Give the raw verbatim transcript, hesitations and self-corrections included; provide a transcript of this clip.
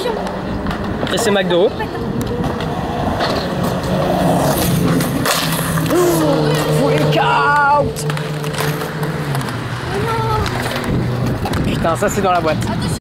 attention. Et c'est McDo. Freak out. Oh non. Putain, ça c'est dans la boîte. Attention.